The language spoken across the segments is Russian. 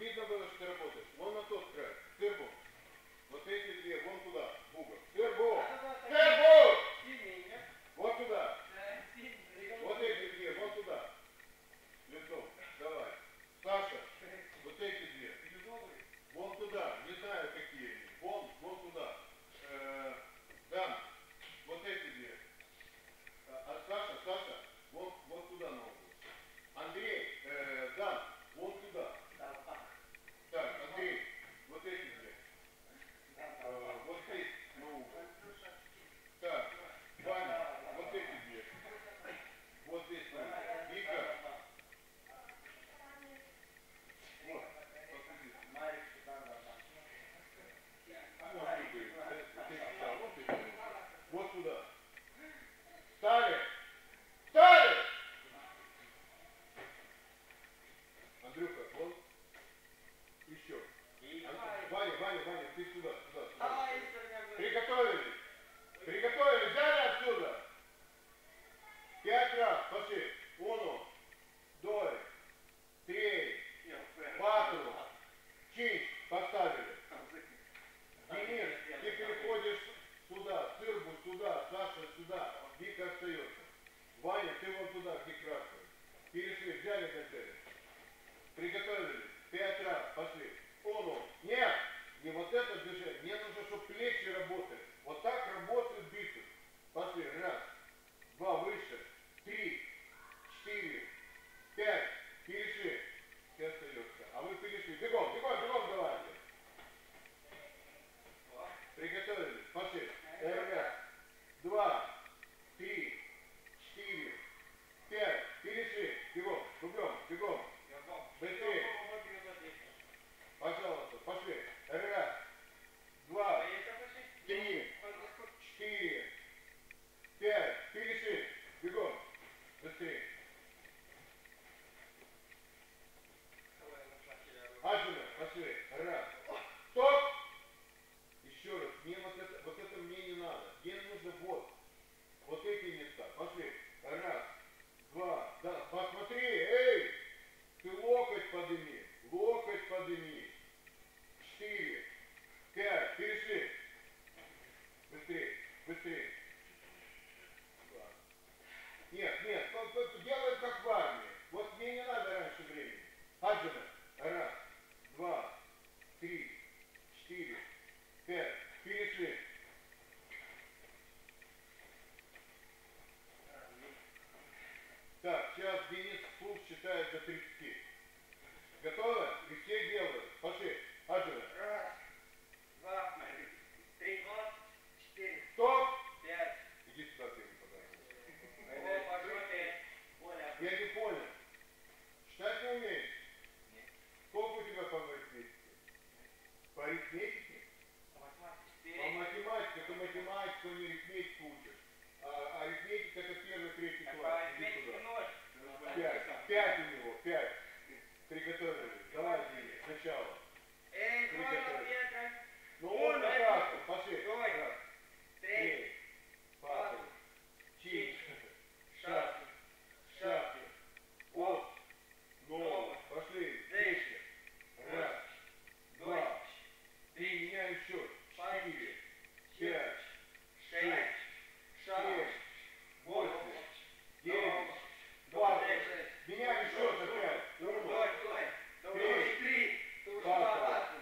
видно было, что ты работаешь. Вон на тот край. Тырбу. Вот эти две, вон туда, в угол. Тырбу! Тырбу! Вот туда. Вот эти две, вон туда. Лицом. Давай. Саша, вот эти две. Вон туда. Не знаю, какие они. Вон туда. Да. Вот эти две. Саша, вот туда на угол. Андрей, да, вон туда. Так, Андрей, вот эти две. Вот здесь на угол. Так, Ваня, вот эти две. Вот здесь на угол. Вика. Вот, посмотрите. Вот туда. Стали! Стали! Андрюха, вон. Еще. Ваня, ты сюда. Приготовились. Взяли отсюда. 5 раз. Пошли. 1, 2, 3, 4, 5. Поставили. Денис, ты переходишь сюда. Тырбу сюда. Саша сюда. Вика остается. Ваня, ты вон туда, где красный. Перешли. Взяли гантели. Приготовились. 5 раз. Пошли. 1. Нет. Не вот это движение. Мне нужно, чтобы плечи работали. Вот так работают бицепс. Пошли. 1, 2, выше. 3, 4, 5. Перешли. Все остается. А вы перешли. Бегом давайте. Приготовились. Пошли. 1, 2, 3, 4, 5. Перешли. Бегом. Быстрее. Пожалуйста. Пошли. 1, 2, 3, 4, 5. Перешли. Бегом. Быстрее. Аджина, пошли. 1. Стоп! Еще раз. Мне вот это мне не надо. Мне нужно вот эти места. Пошли. 1, 2. Да, посмотри. Эй! Ты локоть подними. 4, 5. Перешли. Быстрее. Нет, делай как в армии. Вот мне не надо раньше времени. Аджина. 1, 2, 3, 4, 5. Перешли. Так, сейчас Денис Пух считает до 30. Готовы? И все делают. Пошли. Аджина. 1, 2, 3, 4, Стоп! 5. Иди сюда, ты не подарок. Я не понял. Считать не умеешь? Нет. Сколько у тебя по арифметике? По арифметике? По математике. Это математика, не арифметику учишь. А арифметика это 1, 3 класс. Иди сюда. 5 у него. 5. Приготовились. Давай, Денис, сначала. Приготовились. Ну вот так. Пошли. 1, 3, 4, 6, 8, 9. Пошли. 10. 1, 2, 3. Меняем счет. 4, 5, 6, 7, 8, 9, 20. Меняем счет опять. 1, 3, 4,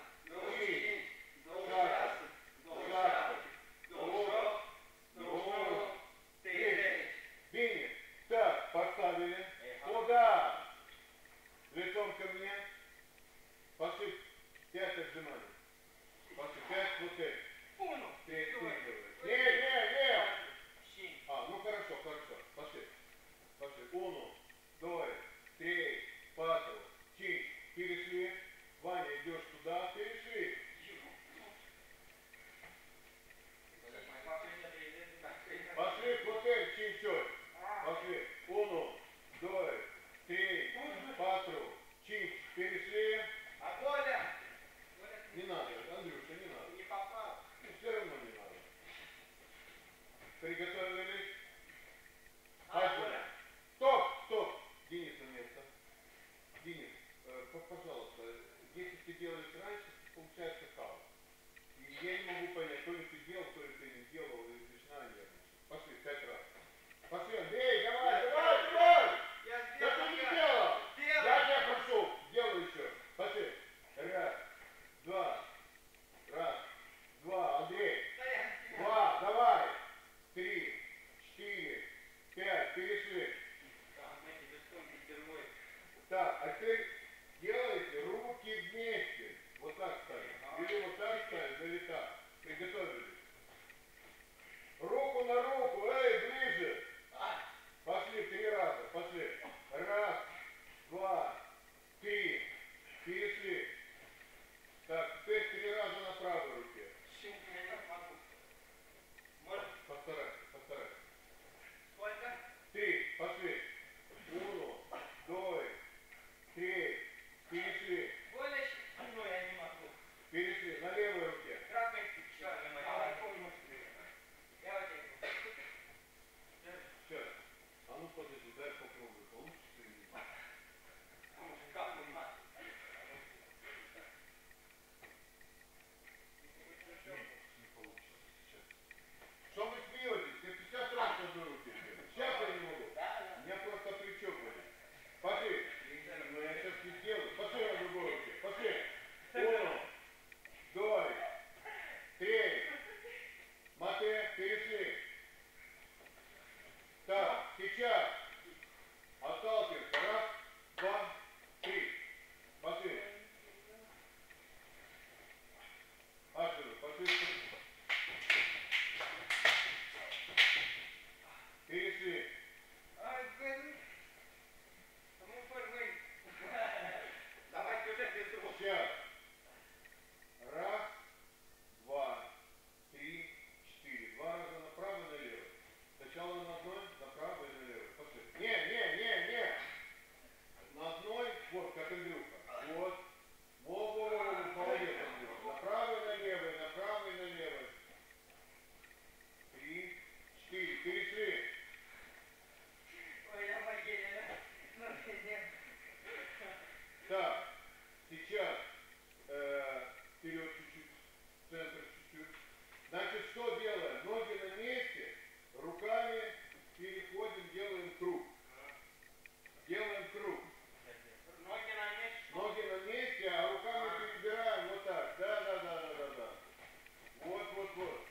10. Бини. Так, поставили. Куда? Лицом ко мне. Пошли 5 отжиманий. Пошли 5 вот эти. 3 делаешь. Не. Ну хорошо. Пошли. 1, 2, 3, 4. Перешли. Ваня, идешь туда. Перешли. Пошли плотель чуть-чуть. Пошли. 1, 2, 3, 4. Перешли. Не надо, Андрюша, не надо. Не попал. Все равно не надо. Приготовились. Стоп! издалека. Приготовились. Руку на руку, эй, ближе. Пошли 3 раза, пошли. 1, 2, 3. Перешли. Так, теперь 3 раза на правой руке. Постарайся, постарайся. Сколько? 3, пошли. 1, 2, 3. Перешли. Больше? Ну, я не могу. Перешли. На левой руке. Трапезы, черт, я вот Сейчас. А ну подожди, дай попробую. Получится или нет? как у нас. Не получится сейчас. Что вы смеетесь? Я 50 раз в одной руке. Сейчас я не могу. У меня просто плечо болит. Пошли. Но я сейчас не сделаю. Пошли на другой руке. Пошли. 1, 2, 3. Мате, перешли. Так, сейчас. Отталкиваемся. 1, 2, 3. Пошли. Ашеру, пошли. Перешли. Ай, блин. Ну, порвы. Давайте уже без рук. Сейчас. 1, 2, 3, 4. 2 раза направо и налево. Сначала на одной, направо и налево. Пошли. Не. На одной, вот, как Андрюха. Вот. Вот, молодец, Андрюха. Направо и налево, направо и налево. 3, 4. Перешли. Ой, я могиле. Ну, нет. Так, сейчас вперед чуть-чуть, в центр чуть-чуть. Значит, что делаем? Ноги на месте, руками переходим, делаем круг. Делаем круг. Ноги на месте. Ноги на месте, а руками перебираем вот так. Да. Вот.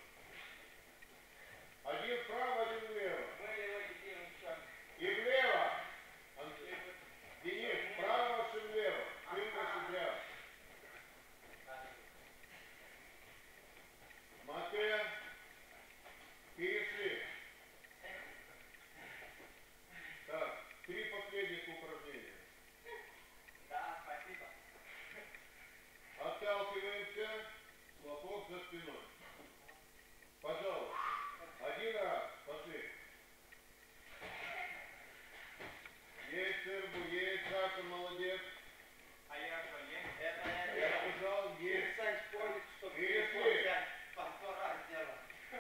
Один вправо, один влево. Были логики, черт. И влево. Денис, вправо, выше влево. Ты выше влево. Мате. Перешли. Так, 3 последних упражнения. Да, спасибо. Отталкиваемся. Хлопок за спиной. Пожалуйста. 1 раз. Пошли. Есть Сырбу, есть Саша, молодец. А я что, нет? Это я Я делал. сказал, есть. Перестань спорить, чтобы Перешли. по 100 раз делал.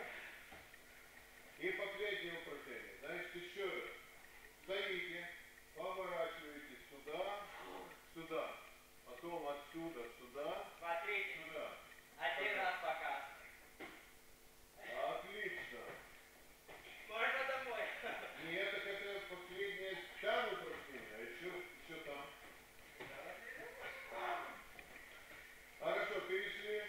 И последнее упражнение. Значит, еще раз. Стоите, поворачиваетесь сюда. Потом отсюда, сюда, Смотрите, сюда. 1 раз пока. Отлично. Можно домой? Нет, так это последнее там упражнение, а еще там. Хорошо, перешли.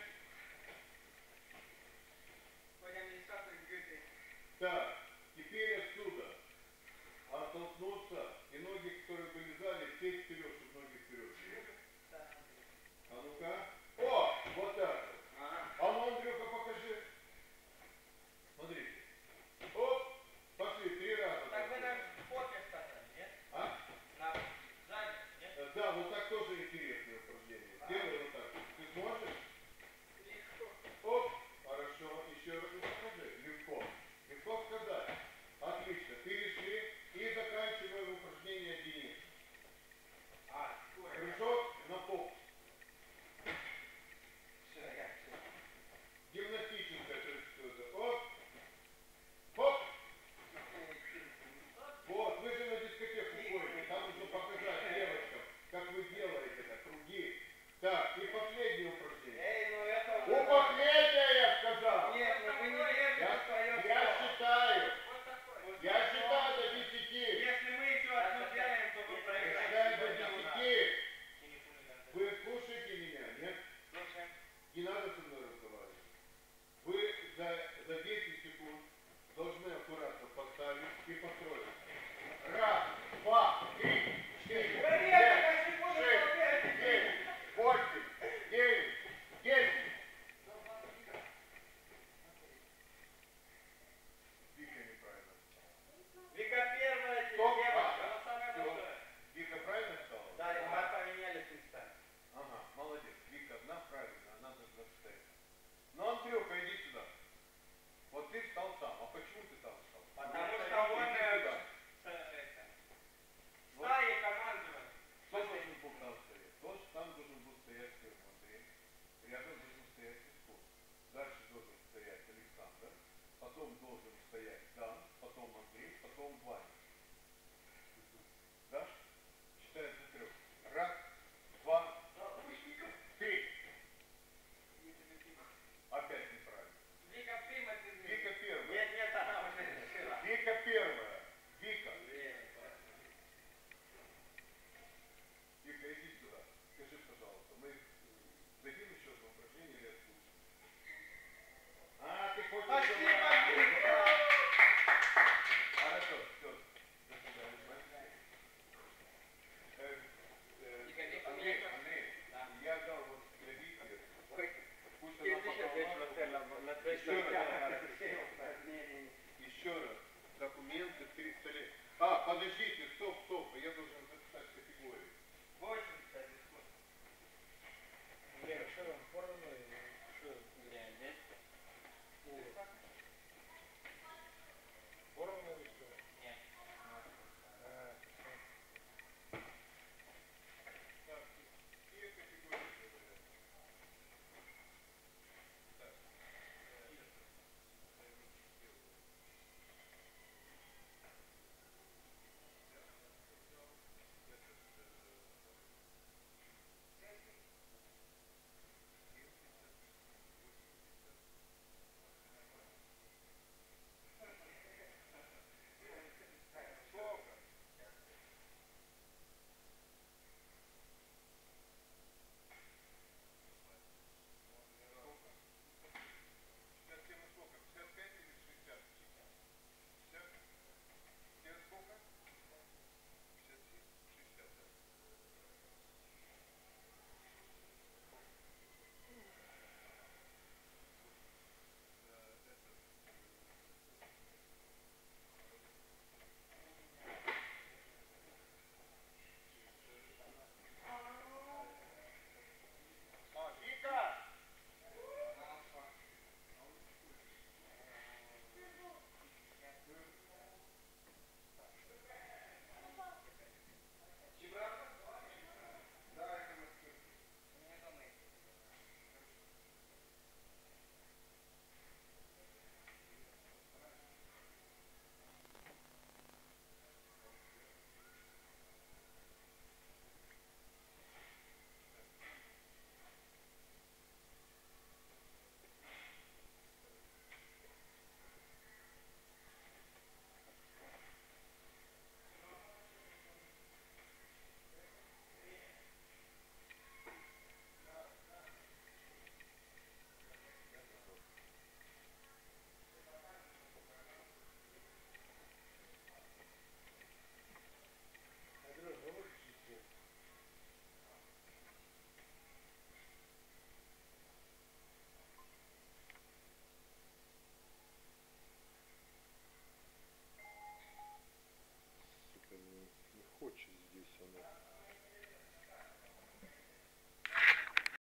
Так, теперь отсюда оттолкнуться и ноги, которые вылезали, сесть вперед, чтобы ноги вперед. А ну-ка. О, вот так вот. А ну, Андрюха, покажи. Смотрите. Оп, пошли 3 раза. Так вы нам в попе сказали, нет? А? На сзади, нет? Да, вот так тоже интересное упражнение. Делай вот так. Ты сможешь? Оп, хорошо. Еще раз покажи. Легко. Легко сказать. Отлично. Перешли и заканчиваем упражнение Денис. Прыжок на поп. Все, я все. Гимнастическое, то есть что-то. Оп. Хоп. Вот, вы же на дискотеку ходите. Там нужно показать девочкам, как вы делаете это, круги. Так, и последнее упражнение. Эй, ну это... Последнее, я сказал. Нет, ну вы не верите в свое Я слово. считаю. Вот такой. Я считаю до 10. Если мы еще одну делаем, то вы Я проиграете. считаю до 10. Вы слушаете меня, нет? Слушаем. Не надо со мной разговаривать. Вы за 10 секунд должны аккуратно поставить и построить. 1, 2, 3, 4, 5, 6, 7, 8, 9, каком плане?